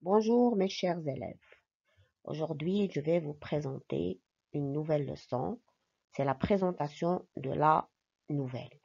Bonjour mes chers élèves. Aujourd'hui, je vais vous présenter une nouvelle leçon. C'est la présentation de la nouvelle.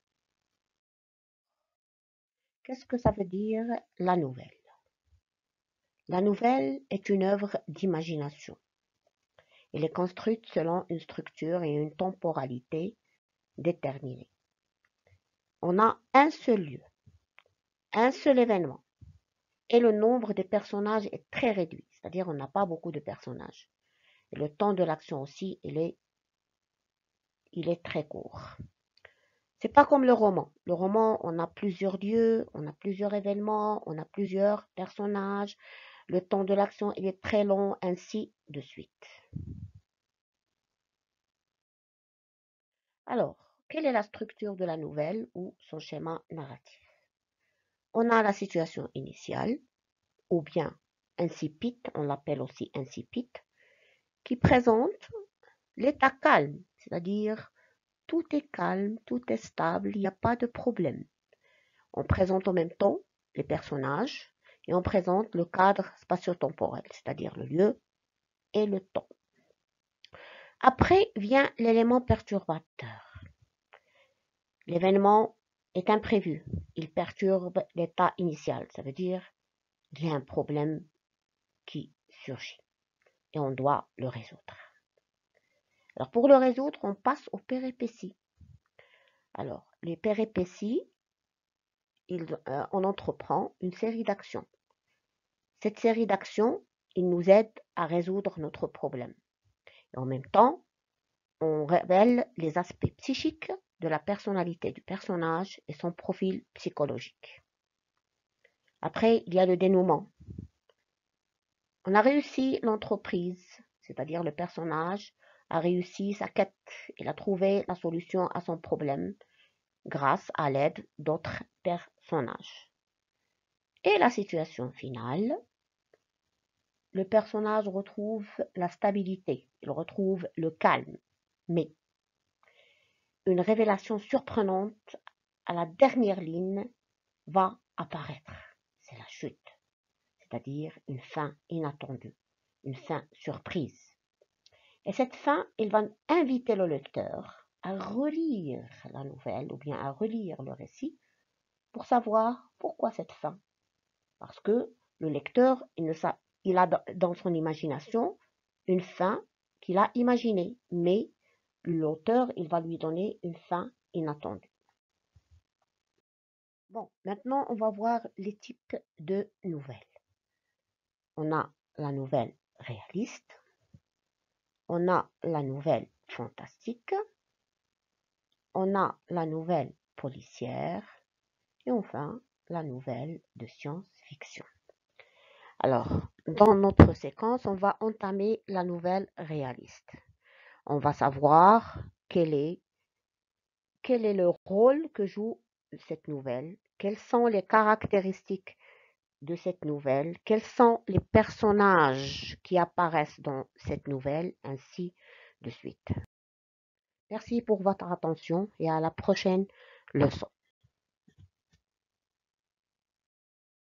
Qu'est-ce que ça veut dire la nouvelle? La nouvelle est une œuvre d'imagination. Elle est construite selon une structure et une temporalité déterminée. On a un seul lieu, un seul événement, et le nombre de personnages est très réduit, c'est-à-dire on n'a pas beaucoup de personnages. Et le temps de l'action aussi, il est très court. C'est pas comme le roman. Le roman, on a plusieurs lieux, on a plusieurs événements, on a plusieurs personnages. Le temps de l'action, il est très long, ainsi de suite. Alors, quelle est la structure de la nouvelle ou son schéma narratif? On a la situation initiale, ou bien incipit, on l'appelle aussi incipit, qui présente l'état calme, c'est-à-dire tout est calme, tout est stable, il n'y a pas de problème. On présente en même temps les personnages et on présente le cadre spatio-temporel, c'est-à-dire le lieu et le temps. Après vient l'élément perturbateur. L'événement est imprévu, il perturbe l'état initial, ça veut dire qu'il y a un problème qui surgit et on doit le résoudre. Alors pour le résoudre, on passe aux péripéties. Alors les péripéties, on entreprend une série d'actions. Cette série d'actions, il nous aide à résoudre notre problème. Et en même temps, on révèle les aspects psychiques de la personnalité du personnage et son profil psychologique. Après, il y a le dénouement. On a réussi l'entreprise, c'est-à-dire le personnage a réussi sa quête. Il a trouvé la solution à son problème grâce à l'aide d'autres personnages. Et la situation finale, le personnage retrouve la stabilité, il retrouve le calme, mais une révélation surprenante à la dernière ligne va apparaître. C'est la chute, c'est-à-dire une fin inattendue, une fin surprise. Et cette fin, elle va inviter le lecteur à relire la nouvelle ou bien à relire le récit pour savoir pourquoi cette fin. Parce que le lecteur, il a dans son imagination une fin qu'il a imaginée, mais l'auteur, il va lui donner une fin inattendue. Bon, maintenant, on va voir les types de nouvelles. On a la nouvelle réaliste, on a la nouvelle fantastique, on a la nouvelle policière et enfin la nouvelle de science-fiction. Alors, dans notre séquence, on va entamer la nouvelle réaliste. On va savoir quel est le rôle que joue cette nouvelle, quelles sont les caractéristiques de cette nouvelle, quels sont les personnages qui apparaissent dans cette nouvelle, ainsi de suite. Merci pour votre attention et à la prochaine leçon.